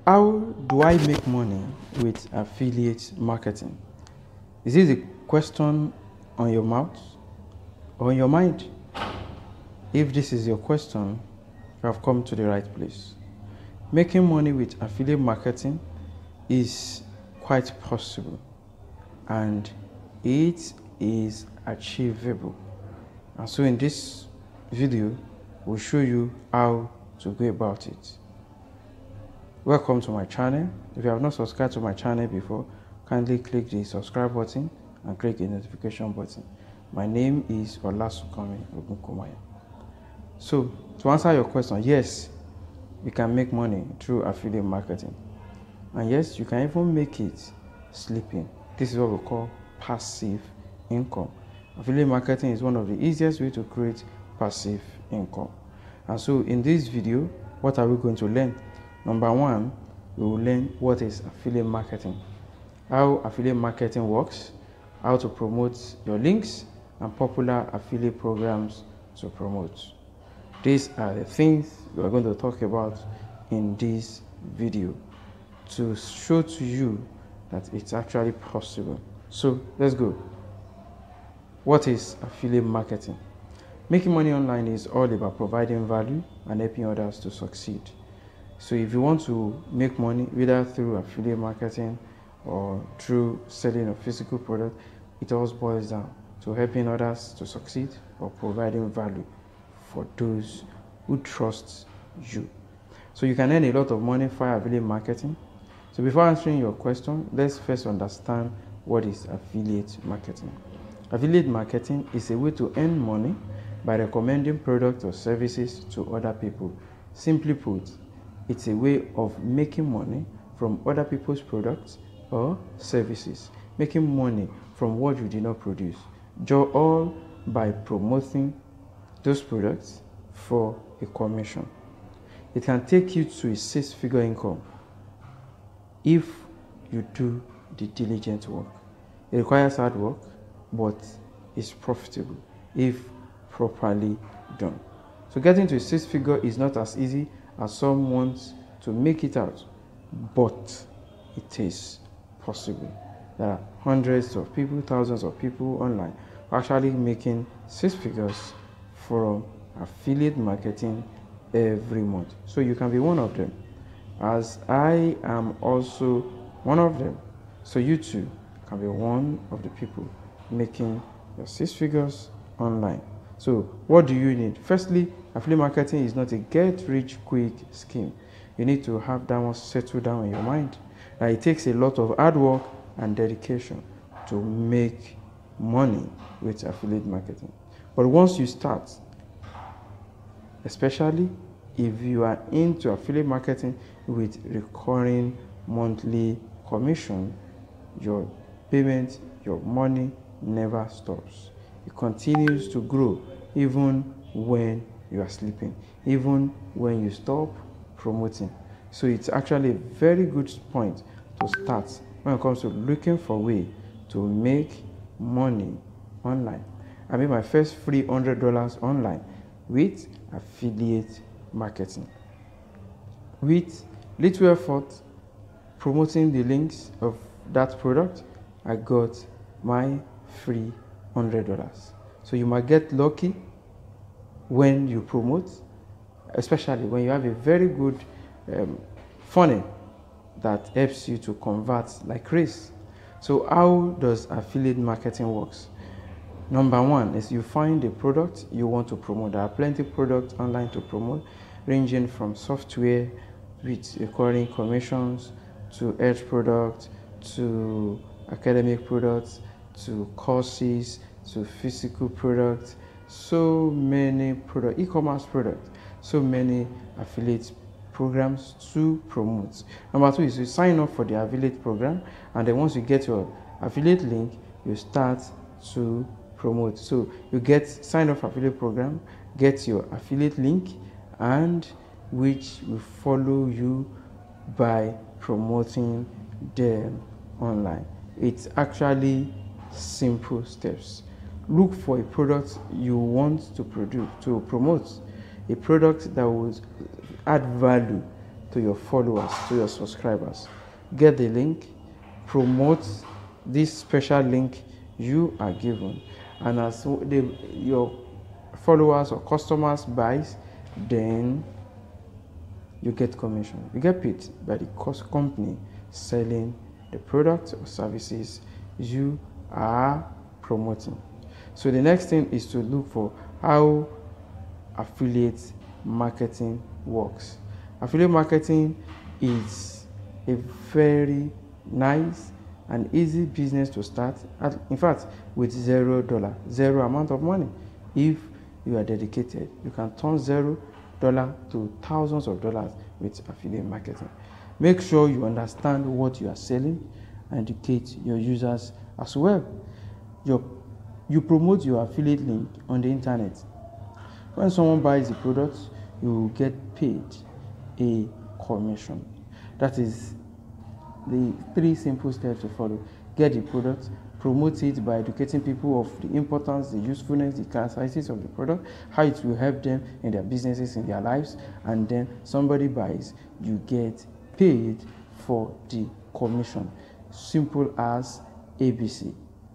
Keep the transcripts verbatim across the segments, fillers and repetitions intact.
How do I make money with affiliate marketing? Is this a question on your mouth or in your mind? If this is your question, you have come to the right place. Making money with affiliate marketing is quite possible and it is achievable. And so in this video, we'll show you how to go about it. Welcome to my channel. If you have not subscribed to my channel before, kindly click the subscribe button and click the notification button. My name is Olasunkami Ogunkomaya. So, to answer your question, yes, you can make money through affiliate marketing. And yes, you can even make it sleeping. This is what we call passive income. Affiliate marketing is one of the easiest ways to create passive income. And so in this video, what are we going to learn? Number one, we will learn what is affiliate marketing, how affiliate marketing works, how to promote your links, and popular affiliate programs to promote. These are the things we are going to talk about in this video to show to you that it's actually possible. So let's go. What is affiliate marketing? Making money online is all about providing value and helping others to succeed. So if you want to make money either through affiliate marketing or through selling a physical product, it all boils down to helping others to succeed or providing value for those who trust you. So you can earn a lot of money via affiliate marketing. So before answering your question, let's first understand what is affiliate marketing. Affiliate marketing is a way to earn money by recommending products or services to other people. Simply put, it's a way of making money from other people's products or services, making money from what you did not produce, all by promoting those products for a commission. It can take you to a six-figure income if you do the diligent work. It requires hard work, but it's profitable if properly done. So getting to a six-figure is not as easy as some want to make it out, but it is possible. There are hundreds of people, thousands of people online actually making six figures from affiliate marketing every month. So you can be one of them, as I am also one of them. So you too can be one of the people making your six figures online. So what do you need? Firstly, affiliate marketing is not a get-rich-quick scheme. You need to have that one settled down in your mind. Uh, it takes a lot of hard work and dedication to make money with affiliate marketing. But once you start, especially if you are into affiliate marketing with recurring monthly commission, your payment, your money never stops. It continues to grow even when you are sleeping, even when you stop promoting. So it's actually a very good point to start when it comes to looking for a way to make money online. I made my first free one hundred dollars online with affiliate marketing. With little effort promoting the links of that product, I got my free one hundred dollars. So you might get lucky when you promote, especially when you have a very good um, funnel that helps you to convert like crazy. So how does affiliate marketing works? Number one is you find a product you want to promote. There are plenty of products online to promote, ranging from software with recurring commissions to health products to academic products to courses to physical products, so many product, e-commerce products, so many affiliate programs to promote. Number two is you sign up for the affiliate program, and then once you get your affiliate link, you start to promote. So you get sign up for affiliate program, get your affiliate link, and which will follow you by promoting them online. It's actually simple steps. Look for a product you want to produce, to promote, a product that will add value to your followers, to your subscribers. Get the link, promote this special link you are given, and as the, your followers or customers buys, then you get commission. You get paid by the cost company selling the products or services you are promoting. So the next thing is to look for how affiliate marketing works. Affiliate marketing is a very nice and easy business to start, at, in fact, with zero dollar, zero amount of money. If you are dedicated, you can turn zero dollar to thousands of dollars with affiliate marketing. Make sure you understand what you are selling and educate your users as well. Your, you promote your affiliate link on the internet. When someone buys the product, you will get paid a commission. That is the three simple steps to follow. Get the product, promote it by educating people of the importance, the usefulness, the characteristics of the product, how it will help them in their businesses, in their lives, and then somebody buys, you get paid for the commission. Simple as A B C.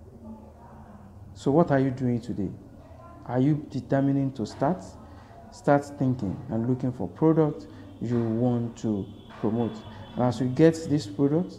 So what are you doing today? Are you determining to start? Start thinking and looking for products you want to promote. And as you get these products,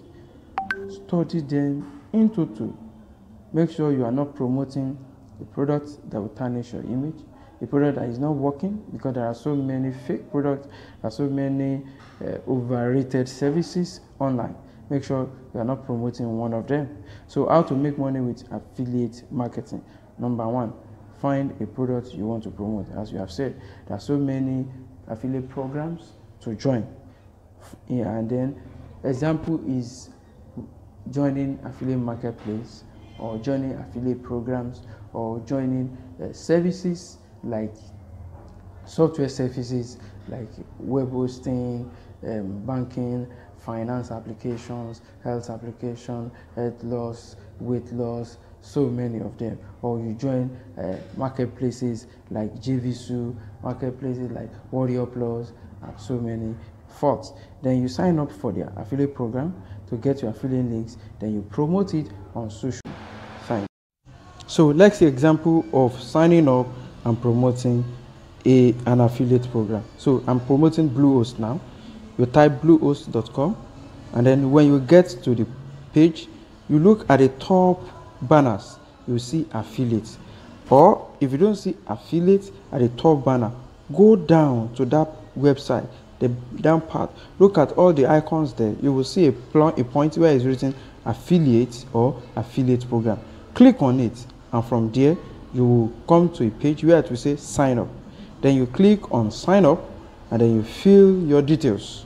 study them in total. Make sure you are not promoting a product that will tarnish your image, a product that is not working, because there are so many fake products, there are so many uh, overrated services online. Make sure you are not promoting one of them. So how to make money with affiliate marketing? Number one, find a product you want to promote. As you have said, there are so many affiliate programs to join. Yeah, and then example is joining affiliate marketplace, or joining affiliate programs, or joining uh, services like software services like web hosting, um, banking, finance applications, health application, health loss, weight loss, so many of them. Or you join uh, marketplaces like J V S U, marketplaces like Warrior Plus, and so many forth. Then you sign up for their affiliate program to get your affiliate links, then you promote it on social. Fine. So let's see example of signing up and promoting a an affiliate program. So I'm promoting Bluehost now. You type bluehost dot com, and then when you get to the page, you look at the top banners, you see affiliates. Or if you don't see affiliates at the top banner, go down to that website, the down part, look at all the icons there. You will see a, a point where it's written affiliate or affiliate program. Click on it, and from there you will come to a page where it will say sign up. Then you click on sign up, and then you fill your details,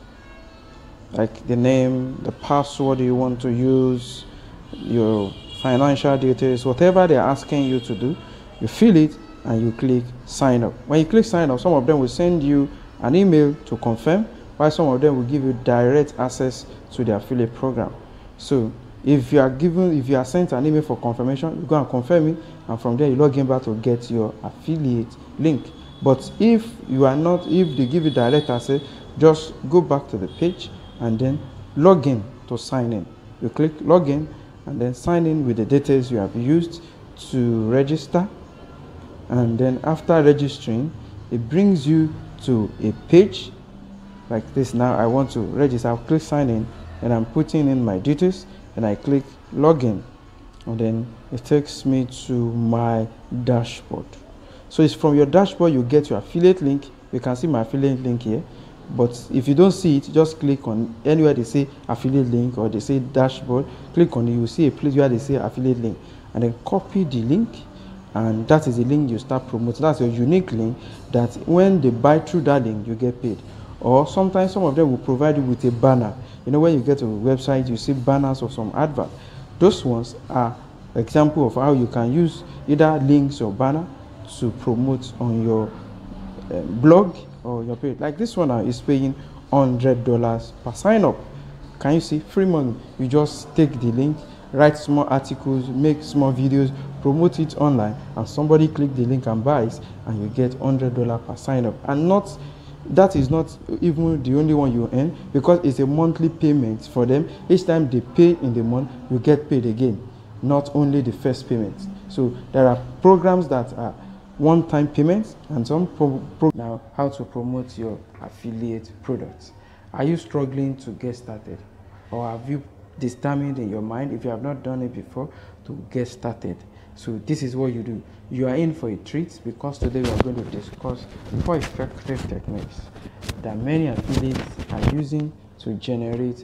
like the name, the password you want to use, your financial details, whatever they're asking you to do. You fill it and you click sign up. When you click sign up, some of them will send you an email to confirm, while some of them will give you direct access to the affiliate program. So if you are given, if you are sent an email for confirmation, you go and confirm it, and from there you log in back to get your affiliate link. But if you are not, if they give you direct access, just go back to the page and then log in to sign in. You click login and then sign in with the details you have used to register. And then after registering, it brings you to a page like this. Now I want to register. I'll click sign in, and I'm putting in my details, and I click login, and then it takes me to my dashboard. So it's from your dashboard you get your affiliate link. You can see my affiliate link here. But if you don't see it, just click on anywhere they say affiliate link or they say dashboard. Click on it, you will see a place where they say affiliate link, and then copy the link, and that is the link you start promoting. That's your unique link that when they buy through that link, you get paid. Or sometimes some of them will provide you with a banner. You know, when you get to a website, you see banners of some advert. Those ones are example of how you can use either links or banner to promote on your uh, blog or your page. Like this one now is paying one hundred dollars per sign up. Can you see? Free money. You just take the link, write small articles, make small videos, promote it online, and somebody click the link and buys, and you get one hundred dollars per sign up. And not that is not even the only one you earn, because it's a monthly payment for them. Each time they pay in the month, you get paid again, not only the first payment. So there are programs that are one-time payments and some pro pro now how to promote your affiliate products. Are you struggling to get started, or have you determined in your mind, if you have not done it before, to get started? So this is what you do. You are in for a treat, because today we are going to discuss four effective techniques that many affiliates are using to generate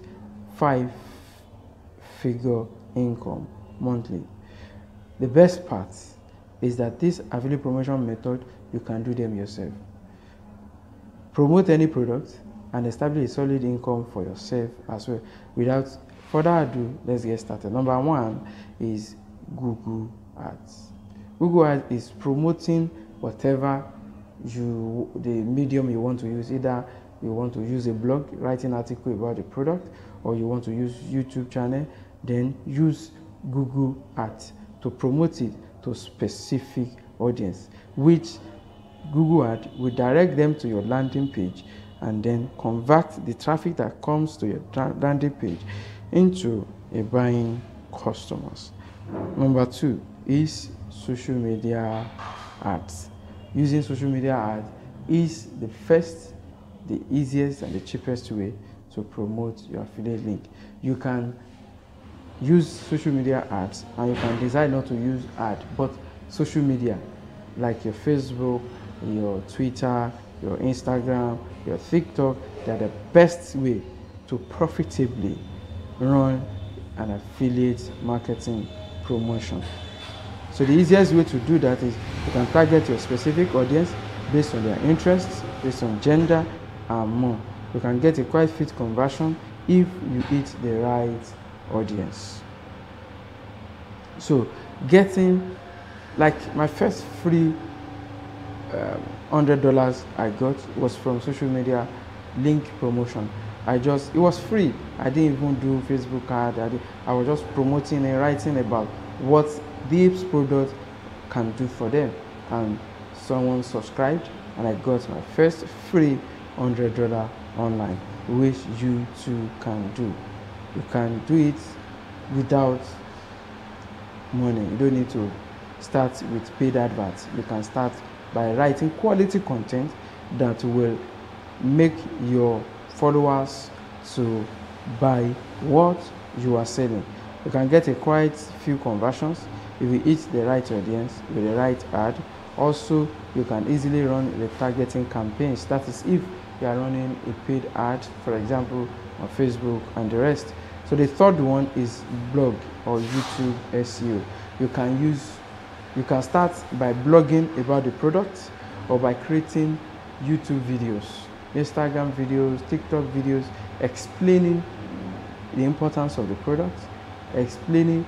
five-figure income monthly. The best part is that this affiliate promotion method, you can do them yourself. Promote any product and establish a solid income for yourself as well. Without further ado, let's get started. Number one is Google Ads. Google Ads is promoting whatever you, the medium you want to use. Either you want to use a blog, write an article about the product, or you want to use YouTube channel, then use Google Ads to promote it to specific audience, which Google Ads will direct them to your landing page and then convert the traffic that comes to your landing page into a buying customers. Number two is social media ads. Using social media ads is the first, the easiest, and the cheapest way to promote your affiliate link. You can use social media ads, and you can decide not to use ad, but social media like your Facebook, your Twitter, your Instagram, your TikTok, they're the best way to profitably run an affiliate marketing promotion. So the easiest way to do that is you can target your specific audience based on their interests, based on gender, and more. You can get a quite fit conversion if you hit the right audience. So getting, like my first free um, one hundred dollars I got was from social media link promotion. I just, it was free. I didn't even do Facebook ad. I, did, I was just promoting and writing about what this product can do for them. And someone subscribed, and I got my first free one hundred dollars online, which you too can do. You can do it without money. You don't need to start with paid adverts. You can start by writing quality content that will make your followers to buy what you are selling. You can get a quite few conversions if you hit the right audience with the right ad. Also, you can easily run the targeting campaigns. That is, if you are running a paid ad, for example, on Facebook and the rest. So the third one is blog or YouTube S E O. You can use, you can start by blogging about the product, or by creating YouTube videos, Instagram videos, TikTok videos, explaining the importance of the product, explaining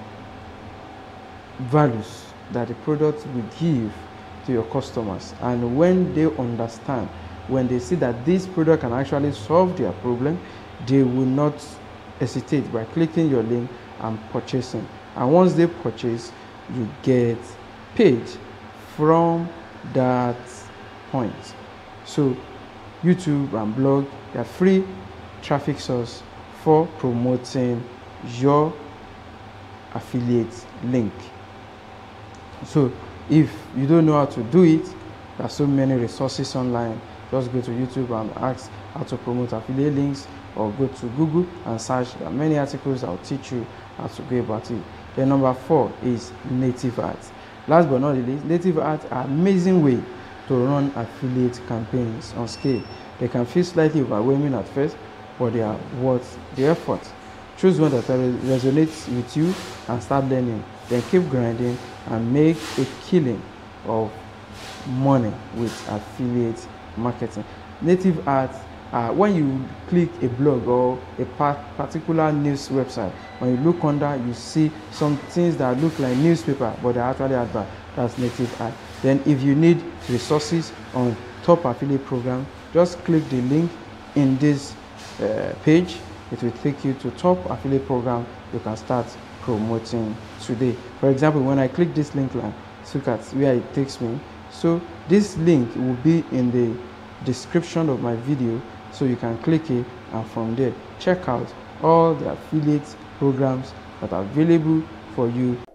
values that the product will give to your customers. And when they understand, when they see that this product can actually solve their problem, they will not hesitate by clicking your link and purchasing. And once they purchase, you get paid from that point. So YouTube and blog, they are free traffic source for promoting your affiliate link. So if you don't know how to do it, there are so many resources online. Just go to YouTube and ask how to promote affiliate links, or go to Google and search. There are many articles that will teach you how to go about it. Then number four is native ads. Last but not least, native ads are an amazing way to run affiliate campaigns on scale. They can feel slightly overwhelming at first, but they are worth the effort. Choose one that resonates with you and start learning. Then keep grinding and make a killing of money with affiliate marketing. Native ads, uh, when you click a blog or a particular news website, when you look under, you see some things that look like newspaper, but they're actually advert. That's native ad. Then if you need resources on top affiliate program, just click the link in this uh, page. It will take you to top affiliate program. You can start promoting today. For example, when I click this link line, look at where it takes me. So this link will be in the description of my video, so you can click it and from there check out all the affiliate programs that are available for you.